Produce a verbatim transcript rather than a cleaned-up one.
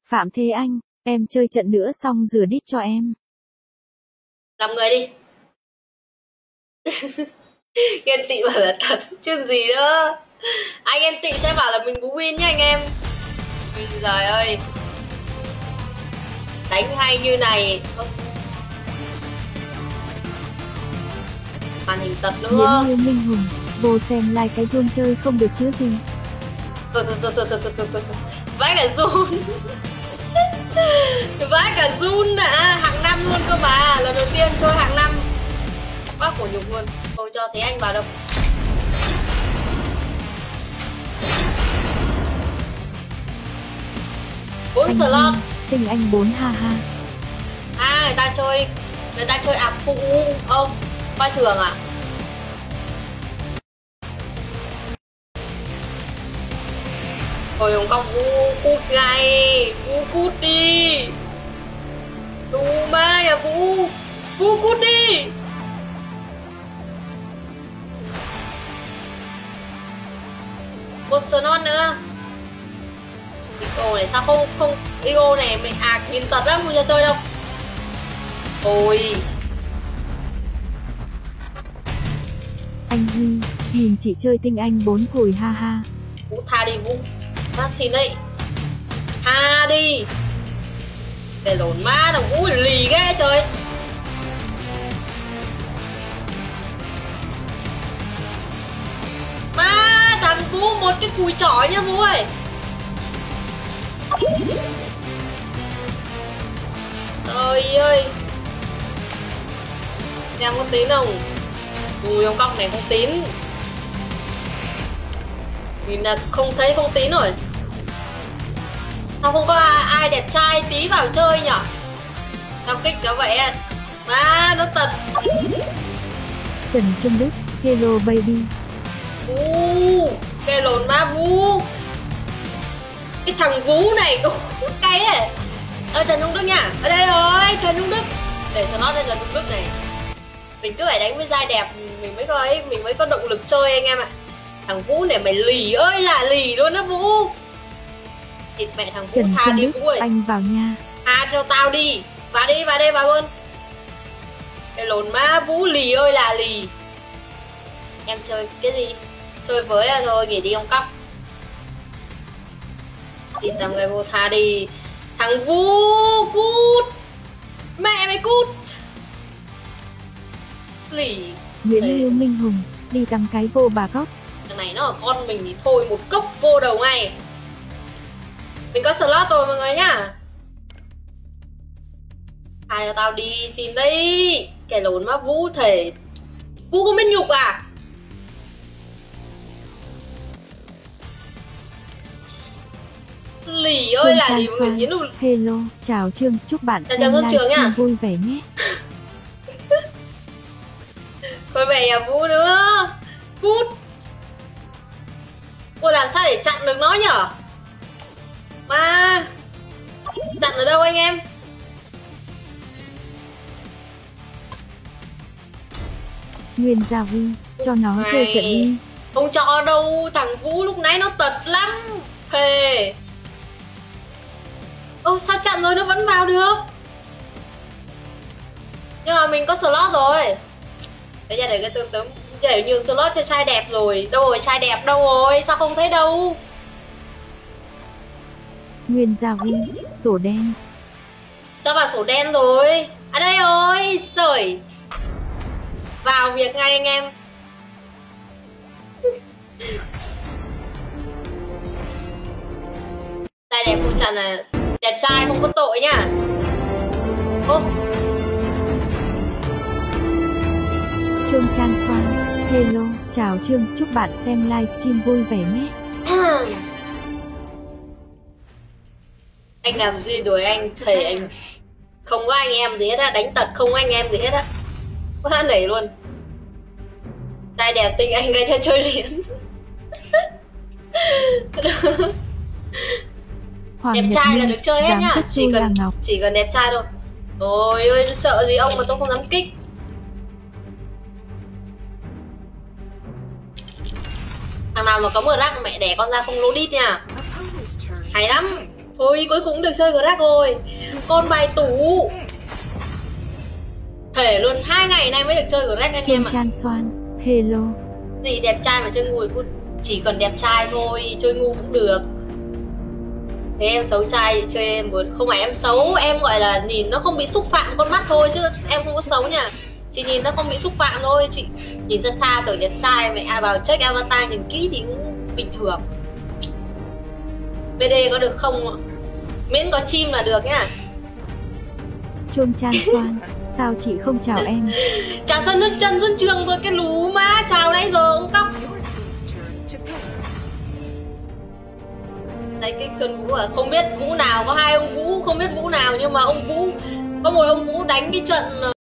Phạm Thế Anh, em chơi trận nữa xong rửa đít cho em. Làm người đi. Ghen tị bảo là thật, chứ gì nữa. Anh ghen tị sẽ bảo là mình cũng win nhá anh em. Trời ơi. Đánh hay như này. Màn hình tật nữa. Miễn như Minh Hùng, vô xem like cái run chơi không được chứ gì. Thôi thôi thôi thôi thôi thôi thôi. Vãi cả run. Vãi cả run đã, hạng năm luôn cơ mà. Lần đầu tiên chơi hạng năm. Bác cổ nhục luôn. Thôi cho Thế Anh vào đâu. Bốn slot. Tình anh bốn ha ha. À người ta chơi, người ta chơi ạp phụ không? Coi thường à? Hồi hồng cong Vũ cút ngay, Vũ cút đi. Đủ ma nhà Vũ, Vũ cút đi. Một slot nữa. Igo này sao không không Igo này mẹ ạc nhìn tật lắm, không cho chơi đâu. Ôi. Anh Huy, nhìn chị chơi tinh anh bốn cùi ha ha. Vũ tha đi Vũ. Bác xin đấy. Tha đi. Để lộn má thằng Vũ lì ghê trời. Má thằng Vũ một cái cùi chỏi nha Vũ ơi. Trời ơi. Em có tín không? Ui ông cóc này không tín. Nhìn là không thấy không tín rồi. Sao không có ai đẹp trai tí vào chơi nhở? Sao kích nó vậy ạ? À, nó tật. Trần Trung Đức, hello baby. Vũ, cái lồn má Vũ. Cái thằng Vũ này, cay đấy. Ơ Trần Trung Đức nha. Ở đây rồi, Trần Trung Đức. Để slot lên Trần Trung Đức này. Mình cứ phải đánh với giai đẹp mình mới có ấy, mình mới có động lực chơi anh em ạ. Thằng Vũ này mày lì ơi là lì luôn á Vũ. Thịt mẹ thằng Vũ. Trần tha Trung đi Đức, Vũ ơi. anh vào nha. Tha cho tao đi. Vào đi, vào đây, vào luôn. Cái lồn má Vũ lì ơi là lì. Em chơi cái gì? Chơi với à thôi, nghỉ đi ông cóc. Đi tầm người vô tha đi. Thằng Vũ cút. Mẹ mày cút. Lì. Nguyễn Lưu Minh Hùng, đi tăng cái vô bà cóc. Thằng này nó là con mình thì thôi một cốc vô đầu ngay. Mình có slot rồi mọi người nhá. Ai cho tao đi xin đấy. Kẻ lồn má Vũ thể. Vũ không biết nhục à? Lì ơi là lì mọi người nhấn luôn. Hello, chào Trương, chúc bạn chào xem livestream vui vẻ nhé. Con về nhà Vũ nữa. Cút. Ôi làm sao để chặn được nó nhở? Mà chặn ở đâu anh em? Nguyên Gia Huy, cho nó này, chơi trận đi. Không cho đâu, thằng Vũ lúc nãy nó tật lắm. Thề. Ô sao chặn rồi nó vẫn vào được? Nhưng mà mình có slot rồi. Đấy ra để cái tấm tấm để nhường slot cho trai đẹp rồi. Đâu rồi trai đẹp đâu rồi? Sao không thấy đâu? Nguyên Gia Huy, sổ đen. Cho vào sổ đen rồi. À đây rồi, sởi. Vào việc ngay anh em. Trai đẹp không chặn là đẹp trai không có tội nhá. Ô. Trương Trang Soan, hello, chào Trương, chúc bạn xem livestream vui vẻ nhé. Anh làm gì đuổi anh, thầy anh không có anh em gì hết á, đánh tật không có anh em gì hết á. Quá nảy luôn. Trai đẹp tinh anh gây cho chơi liền. Đẹp trai là được chơi hết nhá, chỉ cần chỉ cần đẹp trai thôi. Ôi ơi sợ gì ông mà tôi không dám kích. Thằng nào mà có mở rác mẹ đẻ con ra không lỗ đít nha. Hay lắm. Thôi cuối cùng được chơi Grab rồi. Con bài tủ. Thể luôn, hai ngày nay mới được chơi Grab anh em Trương ạ. Chan Xoan, hello. Gì đẹp trai mà chơi ngu thì chỉ cần đẹp trai thôi, chơi ngu cũng được. Thế em xấu trai thì chơi em buồn. Không phải em xấu, em gọi là nhìn nó không bị xúc phạm con mắt thôi chứ em không có xấu nha. Chị nhìn nó không bị xúc phạm thôi, chị nhìn ra xa tưởng đẹp trai, mẹ à vào check avatar nhìn kỹ thì cũng bình thường. bê đê có được không? Miễn có chim là được nhá. Trương Chan Xoan, sao chị không chào em? Chào Sơn Nước Trần Xuân Trường rồi cái lú má, chào nãy giờ ông cóc. Đấy kích Xuân Vũ à, không biết Vũ nào, có hai ông Vũ, không biết Vũ nào nhưng mà ông Vũ, có một ông Vũ đánh cái trận